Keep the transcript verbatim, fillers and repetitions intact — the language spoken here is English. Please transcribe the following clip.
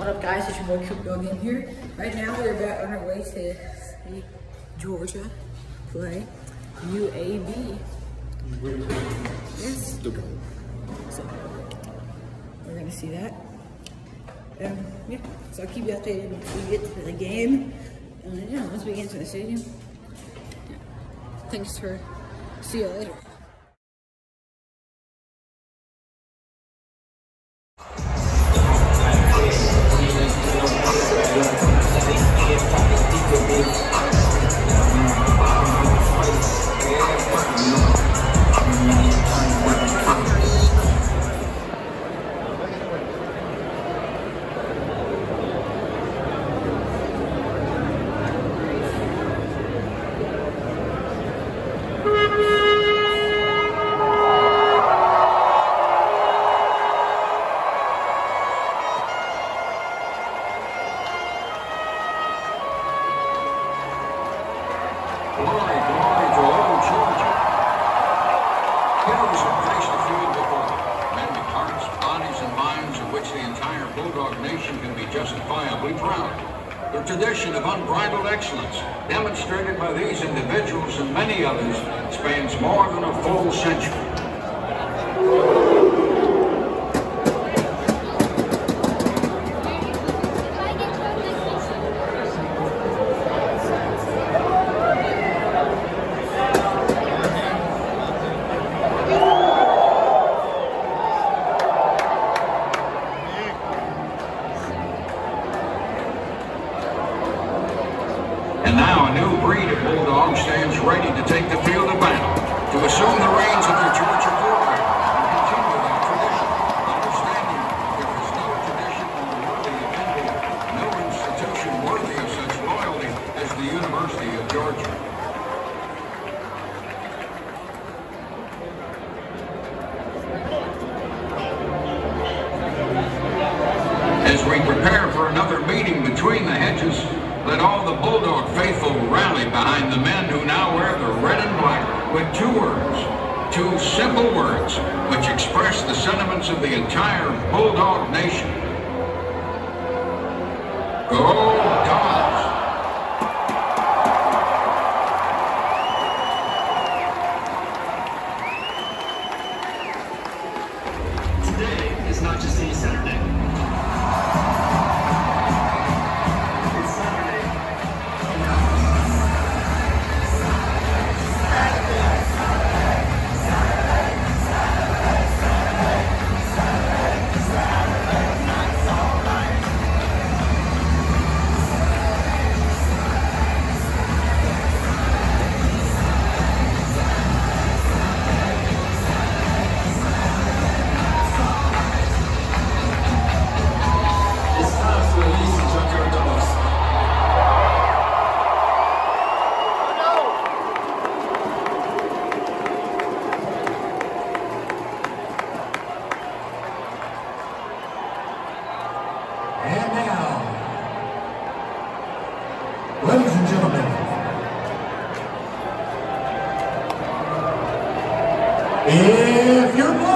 What up, guys? It's your boy Coop Dog in here. Right now, we're about on our way to see Georgia play U A B. Yes. So, we're gonna see that. Um, yeah. So I'll keep you updated once we get to the game. And yeah, once we get into the stadium. Yeah. Thanks for. See you later. Glory, glory to old Georgia. Heroes have graced the field before them. Men with hearts, bodies, and minds of which the entire Bulldog Nation can be justifiably proud. The tradition of unbridled excellence, demonstrated by these individuals and many others, spans more than a full century. And now a new breed of Bulldog stands ready to take the field of battle, to assume the reins of their Georgia program and continue that tradition, understanding there is no tradition more worthy of envy, no institution worthy of such loyalty as the University of Georgia. As we prepare for another meeting between the hedges, let all the Bulldog faithful rally behind the men who now wear the red and black with two words, two simple words, which express the sentiments of the entire Bulldog Nation. Go Dogs! Today is not just any Saturday. And now, ladies and gentlemen, if you're